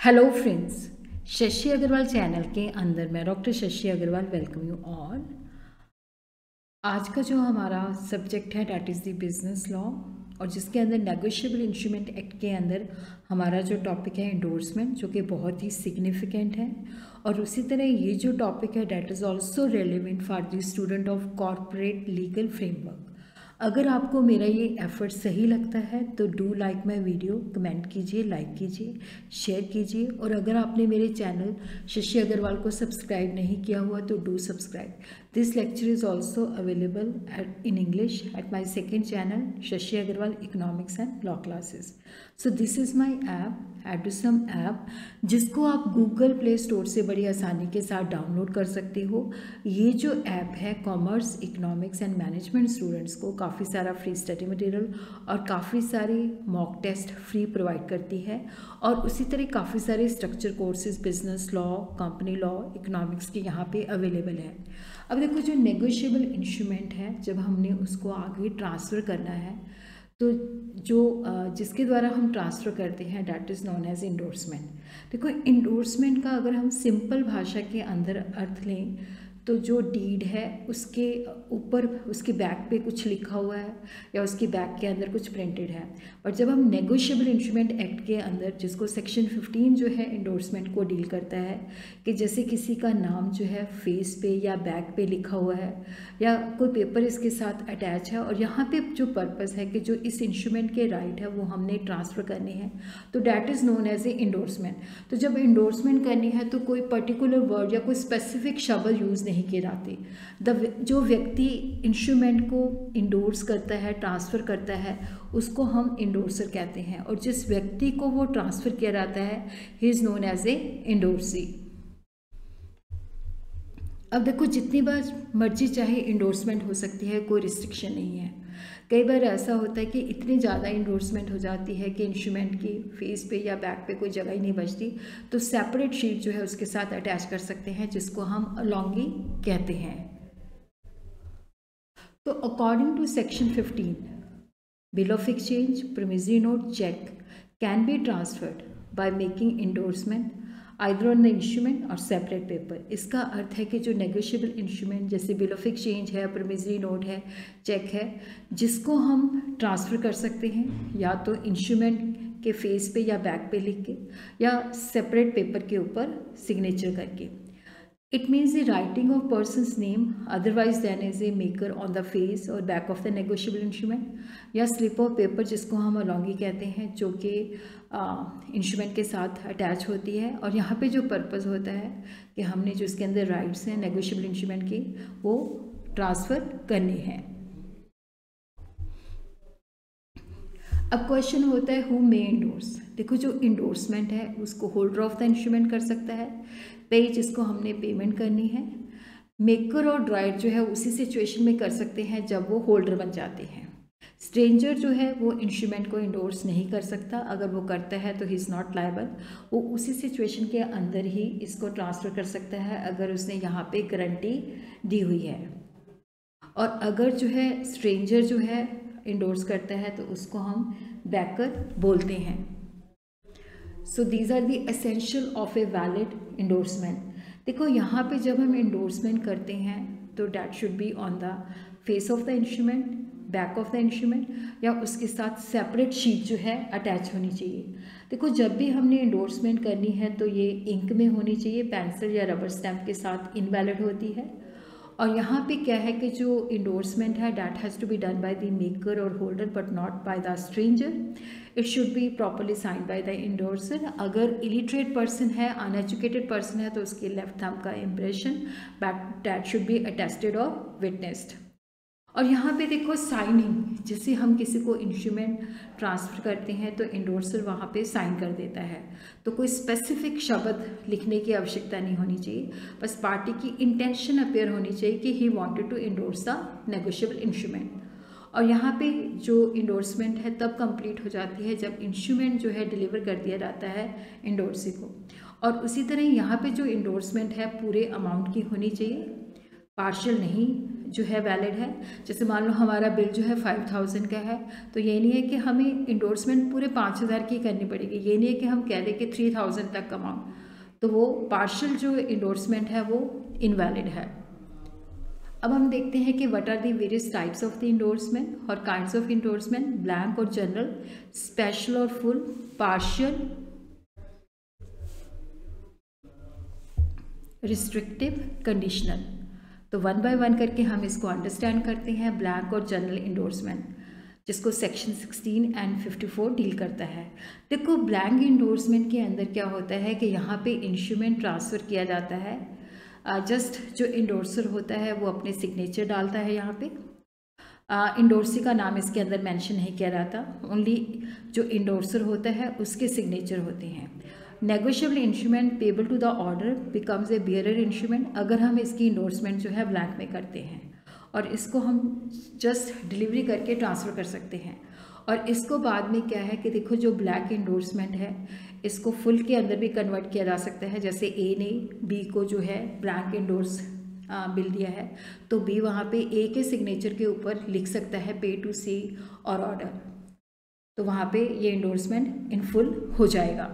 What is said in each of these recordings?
Hello friends, Shashi Agrawal channel के अंदर मैं doctor Shashi Agrawal welcome you all. आज का जो हमारा सब्जेक्ट है that is the business law, और जिसके अंदर नेगोशिएबल इंस्ट्रूमेंट एक्ट के अंदर हमारा जो टॉपिक है एंडोर्समेंट, जो कि बहुत ही सिग्निफिकेंट है। और उसी तरह ये जो टॉपिक है that is also relevant for the student of corporate legal framework. अगर आपको मेरा ये एफर्ट सही लगता है तो do like my video, comment कीजिए, लाइक कीजिए, शेयर कीजिए। और अगर आपने मेरे चैनल शशि अग्रवाल को सब्सक्राइब नहीं किया हुआ तो do subscribe. This lecture is also available in English at my second channel Shashi Agarwal Economics and Law Classes. So this is my app, Adusum app, जिसको आप गूगल प्ले स्टोर से बड़ी आसानी के साथ डाउनलोड कर सकते हो। ये जो ऐप है commerce, economics and management students को काफ़ी सारा फ्री स्टडी मटेरियल और काफ़ी सारे मॉक टेस्ट फ्री प्रोवाइड करती है। और उसी तरह काफ़ी सारे structure courses business law, company law, economics के यहाँ पे अवेलेबल है। अब देखो, जो नेगोशिएबल इंस्ट्रूमेंट है, जब हमने उसको आगे ट्रांसफ़र करना है तो जो जिसके द्वारा हम ट्रांसफ़र करते हैं that is known as endorsement. देखो, इंडोर्समेंट का अगर हम सिंपल भाषा के अंदर अर्थ लें तो जो डीड है उसके ऊपर उसके बैक पे कुछ लिखा हुआ है या उसके बैक के अंदर कुछ प्रिंटेड है। और जब हम नेगोशिएबल इंस्ट्रूमेंट एक्ट के अंदर, जिसको सेक्शन 15 जो है इंडोर्समेंट को डील करता है, कि जैसे किसी का नाम जो है फेस पे या बैक पे लिखा हुआ है या कोई पेपर इसके साथ अटैच है, और यहाँ पे जो पर्पस है कि जो इस इंस्ट्रूमेंट के राइट है वो हमने ट्रांसफ़र करने हैं, तो that is known as a endorsement. तो जब इंडोर्समेंट करनी है तो कोई पर्टिकुलर वर्ड या कोई स्पेसिफिक शब्द यूज़ नहीं किए जाते। जो व्यक्ति इंस्ट्रूमेंट को इंडोर्स करता है, ट्रांसफ़र करता है, उसको हम इंडोर्सर कहते हैं। और जिस व्यक्ति को वो ट्रांसफ़र किया जाता है he is known as a endorsee. अब देखो, जितनी बार मर्जी चाहे इंडोर्समेंट हो सकती है, कोई रिस्ट्रिक्शन नहीं है। कई बार ऐसा होता है कि इतनी ज़्यादा इंडोर्समेंट हो जाती है कि इंस्ट्रूमेंट की फेस पे या बैक पे कोई जगह ही नहीं बचती, तो सेपरेट शीट जो है उसके साथ अटैच कर सकते हैं, जिसको हम अलॉन्गी कहते हैं। तो according to section 15, bill of exchange, promissory note, cheque can be transferred by making endorsement either on the instrument or separate paper. इसका अर्थ है कि जो नेगोशिएबल इंस्ट्रूमेंट जैसे बिल ऑफ एक्सचेंज है, प्रोमिसरी नोट है, चेक है, जिसको हम ट्रांसफ़र कर सकते हैं या तो इंस्ट्रूमेंट के फेस पे या बैक पे लिख के या सेपरेट पेपर के ऊपर सिग्नेचर करके। It means the writing of person's name otherwise than as a maker on the face or back of the negotiable instrument, या slip of paper जिसको हम अलॉन्गी कहते हैं, जो कि इंस्ट्रूमेंट के साथ अटैच होती है। और यहाँ पे जो पर्पस होता है कि हमने जो इसके अंदर राइट्स हैं नेगोशिएबल इंस्ट्रूमेंट के, वो ट्रांसफ़र करने हैं। अब क्वेश्चन होता है हु मे इंडोर्स। देखो, जो इंडोर्समेंट है उसको होल्डर ऑफ द इंस्ट्रूमेंट कर सकता है, पे जिसको हमने पेमेंट करनी है। मेकर और ड्रायर जो है उसी सिचुएशन में कर सकते हैं जब वो होल्डर बन जाते हैं। स्ट्रेंजर जो है वो इंस्ट्रूमेंट को इंडोर्स नहीं कर सकता, अगर वो करता है तो ही इज़ नॉट लायबल। वो उसी सिचुएशन के अंदर ही इसको ट्रांसफ़र कर सकता है अगर उसने यहाँ पे गारंटी दी हुई है। और अगर जो है स्ट्रेंजर जो है इंडोर्स करता है तो उसको हम बैकर बोलते हैं। So these are the essential of a valid endorsement. देखो, यहाँ पे जब हम इंडोर्समेंट करते हैं तो that should be on the face of the instrument, back of the instrument, या उसके साथ सेपरेट शीट जो है अटैच होनी चाहिए। देखो, जब भी हमने इंडोर्समेंट करनी है तो ये इंक में होनी चाहिए, पेंसिल या रबर स्टैम्प के साथ इनवैलिड होती है। और यहाँ पे क्या है कि जो इंडोर्समेंट है that has to be done by the maker और holder but not by the stranger. It should be properly signed by the endorser. अगर इलिटरेट पर्सन है, अनएजुकेटेड पर्सन है, तो उसके लेफ्ट थंब का impression that should be attested और witnessed. और यहाँ पे देखो, साइनिंग, जैसे हम किसी को इंस्ट्रूमेंट ट्रांसफ़र करते हैं तो इंडोर्सर वहाँ पे साइन कर देता है, तो कोई स्पेसिफिक शब्द लिखने की आवश्यकता नहीं होनी चाहिए, बस पार्टी की इंटेंशन अपीयर होनी चाहिए कि he wanted to endorse the negotiable instrument. और यहाँ पे जो इंडोर्समेंट है तब कंप्लीट हो जाती है जब इंस्ट्रूमेंट जो है डिलीवर कर दिया जाता है इंडोर्सी को। और उसी तरह यहाँ पे जो इंडोर्समेंट है पूरे अमाउंट की होनी चाहिए, पार्शियल नहीं। जो है वैलिड है। जैसे मान लो हमारा बिल जो है 5000 का है, तो ये नहीं है कि हमें इंडोर्समेंट पूरे 5000 की करनी पड़ेगी। ये नहीं है कि हम कह दें कि 3000 तक अमाउंट, तो वो पार्शियल जो इंडोर्समेंट है वो इनवैलिड है। अब हम देखते हैं कि what are the various types of the endorsement और काइंड्स ऑफ इंडोर्समेंट, ब्लैंक और जनरल, स्पेशल और फुल, पार्शियल, रिस्ट्रिक्टिव, कंडीशनल। तो वन बाय वन करके हम इसको अंडरस्टैंड करते हैं। ब्लैंक और जनरल इंडोर्समेंट, जिसको सेक्शन 16 एंड 54 डील करता है। देखो ब्लैंक इंडोर्समेंट के अंदर क्या होता है कि यहाँ पे इंस्ट्रूमेंट ट्रांसफ़र किया जाता है। जस्ट जो इंडोर्सर होता है वो अपने सिग्नेचर डालता है। यहाँ पे इंडोर्सी का नाम इसके अंदर मेंशन नहीं किया जाता, ओनली जो इंडोर्सर होता है उसके सिग्नेचर होते हैं। Negotiable instrument payable to the order becomes a bearer instrument, अगर हम इसकी इंडोर्समेंट जो है ब्लैंक में करते हैं और इसको हम जस्ट डिलीवरी करके ट्रांसफ़र कर सकते हैं। और इसको बाद में क्या है कि देखो जो ब्लैंक इंडोर्समेंट है इसको फुल के अंदर भी कन्वर्ट किया जा सकता है। जैसे ए ने बी को जो है ब्लैंक इंडोर्स बिल दिया है, तो बी वहाँ पे ए के सिग्नेचर के ऊपर लिख सकता है पे टू सी और ऑर्डर, तो वहाँ पे ये इंडोर्समेंट इन फुल हो जाएगा।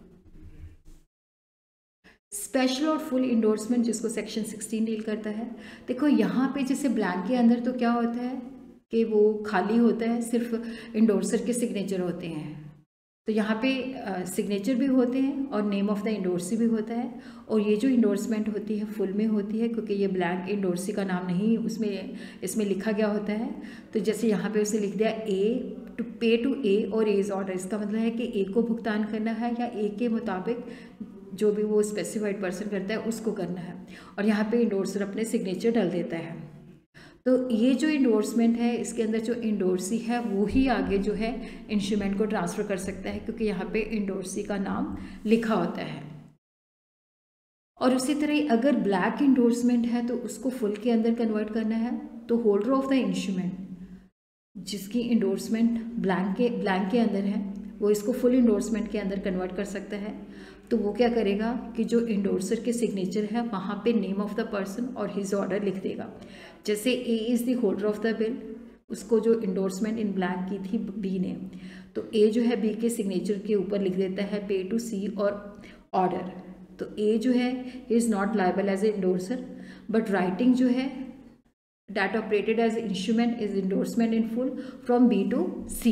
स्पेशल और फुल इंडोर्समेंट, जिसको सेक्शन 16 डील करता है। देखो यहाँ पे जैसे ब्लैंक के अंदर तो क्या होता है कि वो खाली होता है, सिर्फ इंडोर्सर के सिग्नेचर होते हैं। तो यहाँ पे सिग्नेचर भी होते हैं और नेम ऑफ द इंडोर्सी भी होता है। और ये जो इंडोर्समेंट होती है फुल में होती है, क्योंकि ये ब्लैंक इंडोर्सी का नाम नहीं उसमें इसमें लिखा गया होता है। तो जैसे यहाँ पे उसे लिख दिया ए टू पे टू ए और एज ऑर्डर, इसका मतलब है कि ए को भुगतान करना है या ए के मुताबिक जो भी वो स्पेसिफाइड पर्सन करता है उसको करना है। और यहाँ पे इंडोर्सर अपने सिग्नेचर डाल देता है। तो ये जो इंडोर्समेंट है इसके अंदर जो इंडोर्सी है वो ही आगे जो है इंस्ट्रूमेंट को ट्रांसफ़र कर सकता है, क्योंकि यहाँ पे इंडोर्सी का नाम लिखा होता है। और उसी तरह अगर ब्लैक इंडोर्समेंट है तो उसको फुल के अंदर कन्वर्ट करना है, तो होल्डर ऑफ द इंस्ट्रूमेंट जिसकी इंडोर्समेंट ब्लैंक के अंदर है वो इसको फुल इंडोर्समेंट के अंदर कन्वर्ट कर सकता है। तो वो क्या करेगा कि जो इंडोर्सर के सिग्नेचर है वहाँ पे नेम ऑफ द पर्सन और हिज ऑर्डर लिख देगा। जैसे A is the holder of the bill, उसको जो इंडोर्समेंट इन ब्लैंक की थी बी ने, तो ए जो है बी के सिग्नेचर के ऊपर लिख देता है पे टू सी और ऑर्डर। तो ए जो है is not liable as a endorser, but writing जो है that operated as instrument is endorsement in full from B to C।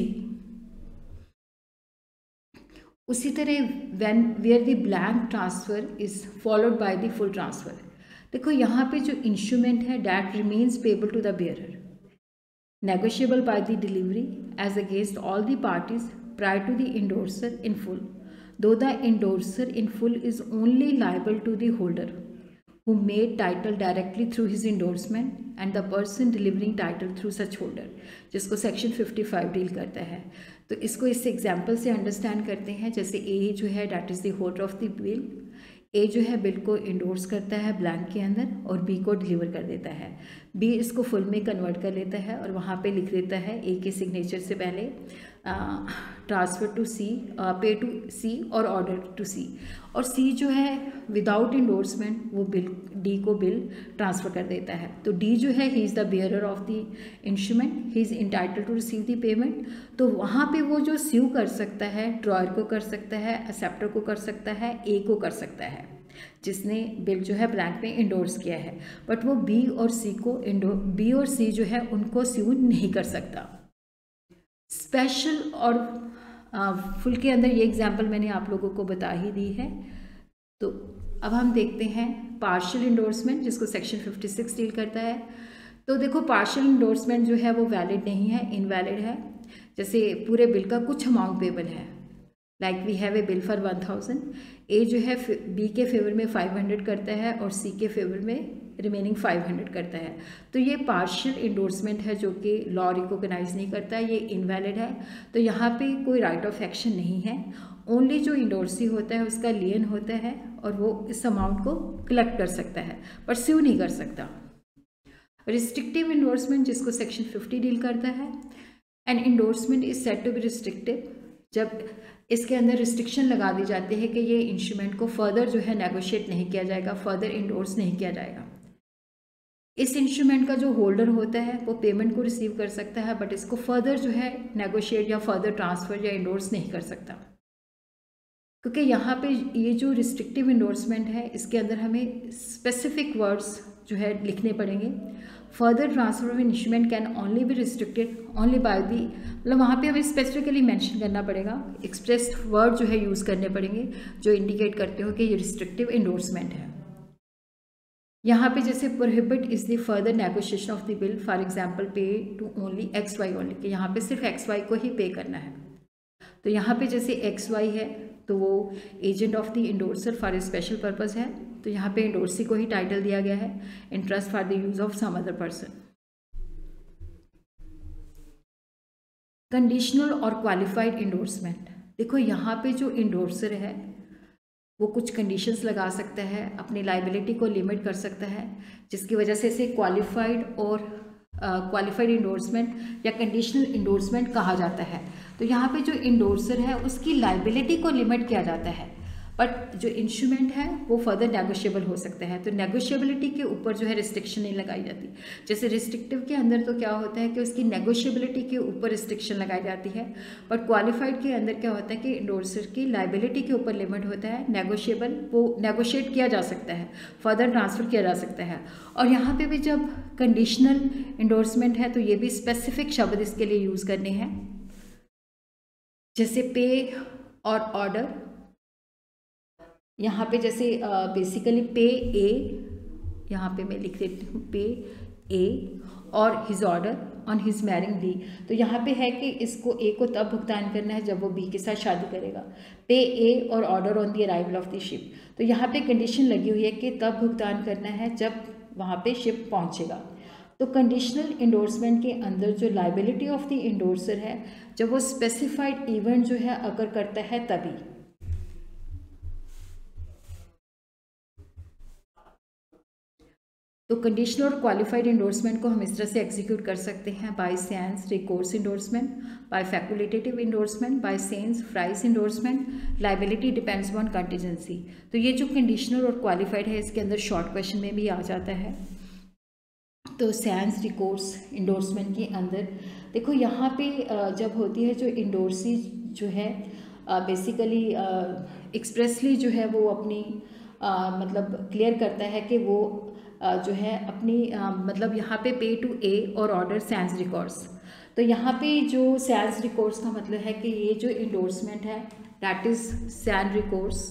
उसी तरह when where the blank transfer is followed by the full transfer, देखो यहाँ पे जो instrument है that remains payable to the bearer, negotiable by the delivery as against all the parties prior to the endorser in full, though the endorser in full is only liable to the holder who made title directly through his endorsement and the person delivering title through such holder, जिसको section 55 deal करता है। तो इसको इस example से understand करते हैं। जैसे ए जो है that is the holder of the bill, A जो है बिल को इंडोर्स करता है ब्लैंक के अंदर और बी को डिलीवर कर देता है। बी इसको फुल में कन्वर्ट कर लेता है और वहाँ पे लिख देता है ए के सिग्नेचर से पहले ट्रांसफ़र टू सी, पे टू सी और ऑर्डर टू सी। और सी जो है विदाउट इंडोर्समेंट वो बिल डी को बिल ट्रांसफ़र कर देता है। तो डी जो है he is the bearer of the instrument, he is entitled to receive the payment. तो वहाँ पे वो जो स्यू कर सकता है, ड्रॉयर को कर सकता है, एक्सेप्टर को कर सकता है, ए को कर सकता है जिसने बिल जो है ब्लैंक में इंडोर्स किया है, बट वो बी और सी जो है उनको स्यू नहीं कर सकता। स्पेशल और फुल के अंदर ये एग्जाम्पल मैंने आप लोगों को बता ही दी है। तो अब हम देखते हैं पार्शियल इंडोर्समेंट, जिसको सेक्शन 56 डील करता है। तो देखो पार्शियल इंडोर्समेंट जो है वो वैलिड नहीं है, इनवैलिड है। जैसे पूरे बिल का कुछ अमाउंट पेबल है, like we have a bill for 1000, A जो है बी के फेवर में 500 करता है और सी के फेवर में रिमेनिंग 500 करता है। तो ये पार्शियल इंडोर्समेंट है जो कि लॉ रिकॉग्नाइज नहीं करता, ये इनवैलिड है। तो यहाँ पे कोई राइट ऑफ एक्शन नहीं है, ओनली जो इंडोर्सी होता है उसका लियन होता है और वो इस अमाउंट को कलेक्ट कर सकता है पर स्यू नहीं कर सकता। रिस्ट्रिक्टिव इंडोर्समेंट, जिसको सेक्शन 50 डील करता है। An endorsement is said to be restrictive, जब इसके अंदर रिस्ट्रिक्शन लगा दी जाती है कि ये इंस्ट्रूमेंट को फर्दर जो है नेगोशिएट नहीं किया जाएगा, फर्दर इंडोर्स नहीं किया जाएगा। इस इंस्ट्रूमेंट का जो होल्डर होता है वो पेमेंट को रिसीव कर सकता है, बट इसको फर्दर जो है नेगोशिएट या फर्दर ट्रांसफ़र या इंडोर्स नहीं कर सकता, क्योंकि यहाँ पे ये जो रिस्ट्रिक्टिव इंडोर्समेंट है इसके अंदर हमें स्पेसिफिक वर्ड्स जो है लिखने पड़ेंगे। Further transfer of instrument can only be restricted only by the, मतलब वहाँ पे हमें स्पेसिफिकली मेंशन करना पड़ेगा, एक्सप्रेस वर्ड जो है यूज़ करने पड़ेंगे जो इंडिकेट करते हो कि ये रिस्ट्रिक्टिव इंडोर्समेंट है। यहाँ पे जैसे prohibit is the further negotiation of the bill, for example pay to only X Y only, कि यहाँ पे सिर्फ एक्स वाई को ही पे करना है। तो यहाँ पे जैसे एक्स वाई है तो वो agent of the endorser for a special purpose है, तो यहाँ पे इंडोर्सी को ही टाइटल दिया गया है, interest for the use of some other person. Conditional और क्वालिफाइड इंडोर्समेंट, देखो यहाँ पे जो इंडोर्सर है वो कुछ कंडीशंस लगा सकता है, अपनी लाइबिलिटी को लिमिट कर सकता है, जिसकी वजह से इसे क्वालिफाइड और क्वालिफाइड इंडोर्समेंट या कंडीशनल इंडोर्समेंट कहा जाता है। तो यहाँ पे जो इंडोर्सर है उसकी लाइबिलिटी को लिमिट किया जाता है, बट जो इंस्ट्रूमेंट है वो फर्दर नेगोशिएबल हो सकता है। तो नेगोशिएबिलिटी के ऊपर जो है रिस्ट्रिक्शन नहीं लगाई जाती। जैसे रिस्ट्रिक्टिव के अंदर तो क्या होता है कि उसकी नेगोशिएबिलिटी के ऊपर रिस्ट्रिक्शन लगाई जाती है, बट क्वालिफाइड के अंदर क्या होता है कि इंडोर्सर की लाइबिलिटी के ऊपर लिमिट होता है, नेगोशिएबल, वो नेगोशिएट किया जा सकता है, फर्दर ट्रांसफ़र किया जा सकता है। और यहाँ पे भी जब कंडीशनल इंडोर्समेंट है तो ये भी स्पेसिफिक शब्द इसके लिए यूज़ करने हैं, जैसे पे और ऑर्डर। यहाँ पे जैसे बेसिकली पे ए, यहाँ पे मैं लिख देती हूँ pay A or his order on his marrying B. तो यहाँ पे है कि इसको ए को तब भुगतान करना है जब वो बी के साथ शादी करेगा। Pay A or order on the arrival of the ship, तो यहाँ पे कंडीशन लगी हुई है कि तब भुगतान करना है जब वहाँ पे शिप पहुँचेगा। तो कंडीशनल इंडोर्समेंट के अंदर जो लाइबिलिटी ऑफ द इंडोर्सर है, जब वो स्पेसिफाइड इवेंट जो है अगर करता है तभी। तो कंडीशनल और क्वालिफाइड इंडोर्समेंट को हम इस तरह से एग्जीक्यूट कर सकते हैं, by sans recourse endorsement, by facultative endorsement, by sans frais endorsement, liability depends on contingency. तो ये जो कंडीशनल और क्वालिफाइड है इसके अंदर शॉर्ट क्वेश्चन में भी आ जाता है। तो सेंस रिकोर्स इंडोर्समेंट के अंदर देखो यहाँ पे जब होती है जो इंडोर्सी जो है बेसिकली एक्सप्रेसली जो है वो अपनी मतलब क्लियर करता है कि वो जो है अपनी मतलब यहाँ पे पे to A or order sense records. तो यहाँ पे जो सेंस रिकॉर्ड्स का मतलब है कि ये जो इंडोर्समेंट है दैट इज सैन रिकॉर्ड्स।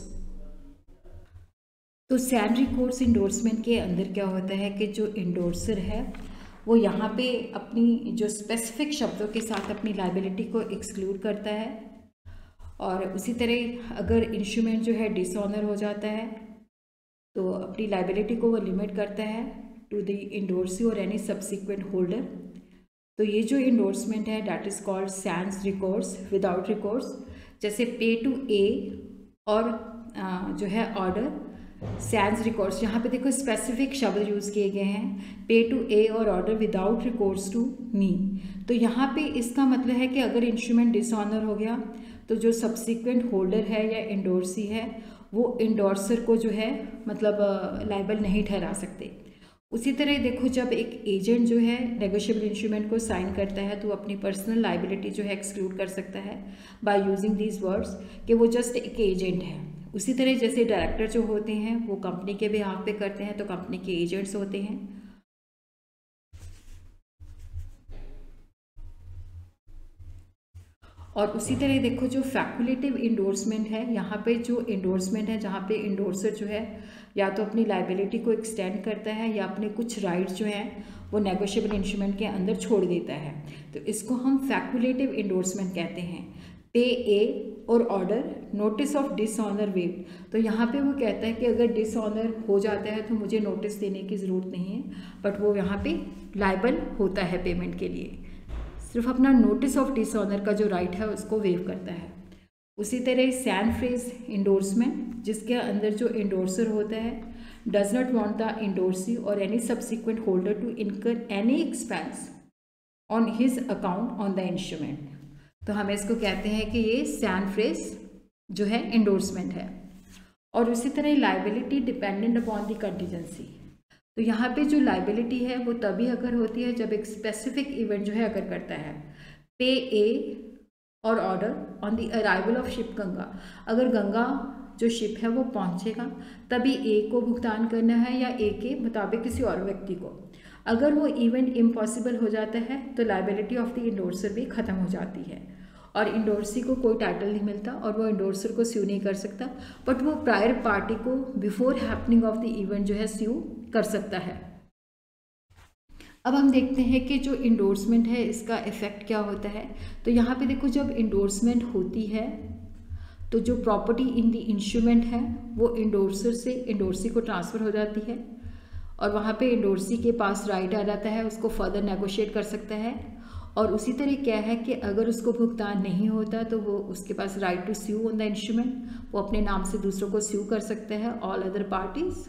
तो सैन रिकॉर्ड्स इंडोर्समेंट के अंदर क्या होता है कि जो इंडोर्सर है वो यहाँ पे अपनी जो स्पेसिफिक शब्दों के साथ अपनी लाइबिलिटी को एक्सक्लूड करता है, और उसी तरह अगर इंस्ट्रूमेंट जो है डिसऑनर हो जाता है तो अपनी लाइबिलिटी को वो लिमिट करता है टू द इंडोर्सी और एनी सब्सिक्वेंट होल्डर। तो ये जो इंडोर्समेंट है that is called sans recourse without recourse, जैसे पे टू ए और जो है ऑर्डर सैंस रिकॉर्ड्स। यहाँ पे देखो स्पेसिफिक शब्द यूज़ किए गए हैं, पे to A or order without recourse to me. तो यहाँ पे इसका मतलब है कि अगर इंस्ट्रूमेंट डिसऑनर हो गया तो जो सब्सिक्वेंट होल्डर है या इंडोर्सी है वो इंडोर्सर को जो है मतलब लाइबल नहीं ठहरा सकते। उसी तरह देखो जब एक एजेंट जो है नेगोशिएबल इंस्ट्रूमेंट को साइन करता है तो अपनी पर्सनल लाइबिलिटी जो है एक्सक्लूड कर सकता है बाय यूजिंग दीज वर्ड्स कि वो जस्ट एक एजेंट है। उसी तरह जैसे डायरेक्टर जो होते हैं वो कंपनी के बिहाफ पे करते हैं तो कंपनी के एजेंट्स होते हैं। और उसी तरह देखो जो फैकुलेटिव इंडोर्समेंट है, यहाँ पे जो इंडोर्समेंट है जहाँ पे इंडोर्सर जो है या तो अपनी लाइबिलिटी को एक्सटेंड करता है या अपने कुछ राइट्स जो हैं वो नेगोशिएबल इंस्ट्रूमेंट के अंदर छोड़ देता है, तो इसको हम फैकुलेटिव इंडोर्समेंट कहते हैं। Pay A or order notice of dishonour waived, तो यहाँ पे वो कहता है कि अगर डिसऑनर हो जाता है तो मुझे नोटिस देने की ज़रूरत नहीं है, बट वो यहाँ पे लाइबल होता है पेमेंट के लिए, सिर्फ अपना नोटिस ऑफ डिसऑनर का जो राइट है उसको वेव करता है। उसी तरह सैन फ्रेज इंडोर्समेंट, जिसके अंदर जो इंडोर्सर होता है does not want the endorsee और any subsequent holder to incur any expense on his account on the instrument, तो हम इसको कहते हैं कि ये सैन फ्रेज जो है इंडोर्समेंट है। और उसी तरह liability dependent upon the contingency, तो यहाँ पे जो लाइबिलिटी है वो तभी अगर होती है जब एक स्पेसिफिक इवेंट जो है अगर करता है। Pay A or order on the arrival of ship Ganga, अगर गंगा जो शिप है वो पहुँचेगा तभी ए को भुगतान करना है या ए के मुताबिक किसी और व्यक्ति को। अगर वो इवेंट इम्पॉसिबल हो जाता है तो लाइबिलिटी ऑफ द इंडोर्सर भी ख़त्म हो जाती है और इंडोर्सी को कोई टाइटल नहीं मिलता और वो इंडोर्सर को स्यू नहीं कर सकता, बट वो प्रायर पार्टी को before happening of the event जो है स्यू कर सकता है। अब हम देखते हैं कि जो इंडोर्समेंट है इसका इफ़ेक्ट क्या होता है। तो यहाँ पे देखो, जब इंडोर्समेंट होती है तो जो प्रॉपर्टी इन द इंस्ट्रूमेंट है वो इंडोर्सर से इंडोर्सी को ट्रांसफ़र हो जाती है और वहाँ पे इंडोर्सी के पास राइट आ जाता है, उसको फर्दर नेगोशिएट कर सकता है। और उसी तरह क्या है कि अगर उसको भुगतान नहीं होता तो वो उसके पास right to sue on the instrument, वो अपने नाम से दूसरों को स्यू कर सकते हैं, ऑल अदर पार्टीज।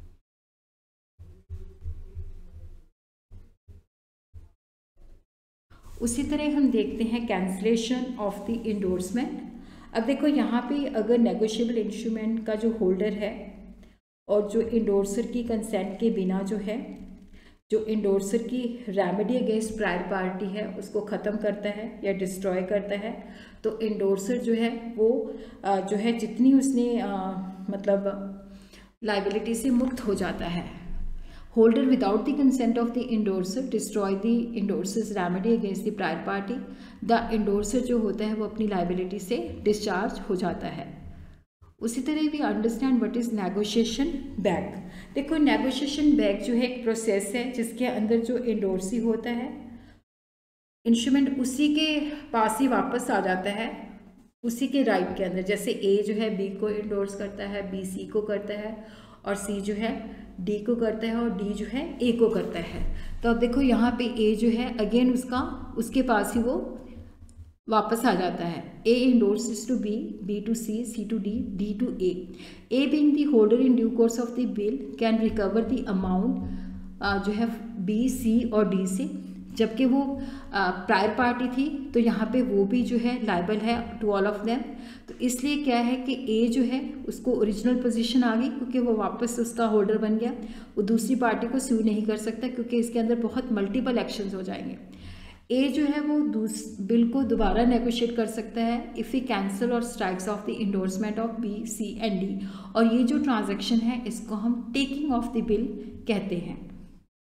उसी तरह हम देखते हैं कैंसलेशन ऑफ द इंडोर्समेंट। अब देखो यहाँ पे अगर नेगोशिएबल इंस्ट्रूमेंट का जो होल्डर है और जो इंडोर्सर की कंसेंट के बिना जो है, जो इंडोर्सर की रेमेडी अगेंस्ट प्रायर पार्टी है उसको ख़त्म करता है या डिस्ट्रॉय करता है, तो इंडोर्सर जो है वो जो है जितनी उसने मतलब लाइबिलिटी से मुक्त हो जाता है। Holder without the consent of the endorser destroy the endorser's remedy against the prior party, the endorser जो होता है वो अपनी लाइबिलिटी से डिस्चार्ज हो जाता है। उसी तरह we understand what is negotiation back. देखो, नेगोशिएशन बैक जो है एक प्रोसेस है जिसके अंदर जो इंडोर्सी होता है इंस्ट्रूमेंट उसी के पास ही वापस आ जाता है, उसी के राइट के अंदर। जैसे ए जो है बी को इंडोर्स करता है, बी सी को करता है और सी जो है डी को करता है और डी जो है ए को करता है। तो अब देखो यहाँ पे ए जो है अगेन उसके पास ही वो वापस आ जाता है। A endorses to B, B to C, C to D, D to A. A being the holder in due course of the bill can recover the amount जो है बी, सी और डी से, जबकि वो प्रायर पार्टी थी तो यहाँ पे वो भी जो है लायबल है टू ऑल ऑफ देम। तो इसलिए क्या है कि ए जो है उसको ओरिजिनल पोजीशन आ गई क्योंकि वो वापस उसका होल्डर बन गया। वो दूसरी पार्टी को स्यू नहीं कर सकता क्योंकि इसके अंदर बहुत मल्टीपल एक्शंस हो जाएंगे। ए जो है वो बिल को दोबारा नेगोशिएट कर सकता है इफ़ ही कैंसिल और strikes off the endorsement of B, C and D. और ये जो ट्रांजैक्शन है इसको हम टेकिंग ऑफ द बिल कहते हैं।